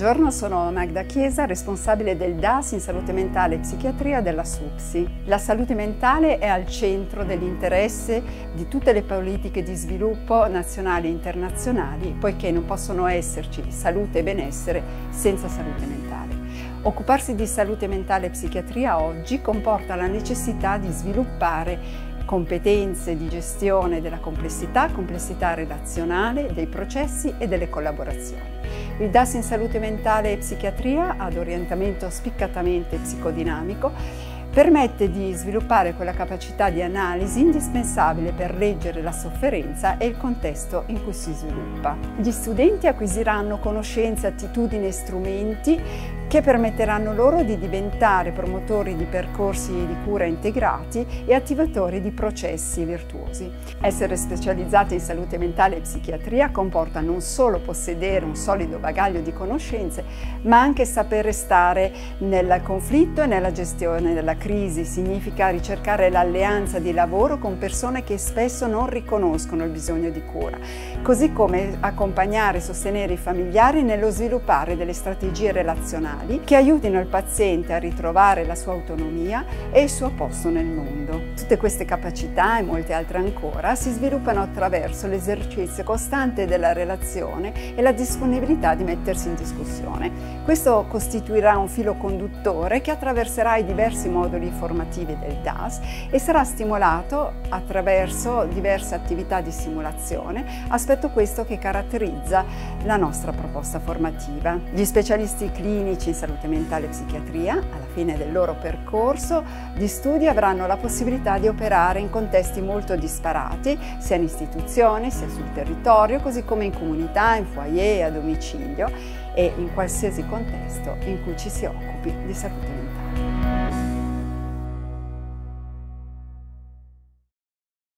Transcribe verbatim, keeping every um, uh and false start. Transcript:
Buongiorno, sono Magda Chiesa, responsabile del D A S in salute mentale e psichiatria della SUPSI. La salute mentale è al centro dell'interesse di tutte le politiche di sviluppo nazionali e internazionali, poiché non possono esserci salute e benessere senza salute mentale. Occuparsi di salute mentale e psichiatria oggi comporta la necessità di sviluppare competenze di gestione della complessità, complessità relazionale, dei processi e delle collaborazioni. Il D A S in salute mentale e psichiatria, ad orientamento spiccatamente psicodinamico, permette di sviluppare quella capacità di analisi indispensabile per leggere la sofferenza e il contesto in cui si sviluppa. Gli studenti acquisiranno conoscenze, attitudini e strumenti che permetteranno loro di diventare promotori di percorsi di cura integrati e attivatori di processi virtuosi. Essere specializzati in salute mentale e psichiatria comporta non solo possedere un solido bagaglio di conoscenze, ma anche sapere stare nel conflitto e nella gestione della crisi. Significa ricercare l'alleanza di lavoro con persone che spesso non riconoscono il bisogno di cura, così come accompagnare e sostenere i familiari nello sviluppare delle strategie relazionali che aiutino il paziente a ritrovare la sua autonomia e il suo posto nel mondo. Tutte queste capacità e molte altre ancora si sviluppano attraverso l'esercizio costante della relazione e la disponibilità di mettersi in discussione. Questo costituirà un filo conduttore che attraverserà i diversi moduli formativi del D A S e sarà stimolato attraverso diverse attività di simulazione, aspetto questo che caratterizza la nostra proposta formativa. Gli specialisti clinici in salute mentale e psichiatria, alla fine del loro percorso di studi, avranno la possibilità di operare in contesti molto disparati, sia in istituzioni, sia sul territorio, così come in comunità, in foyer, a domicilio e in qualsiasi contesto in cui ci si occupi di salute mentale.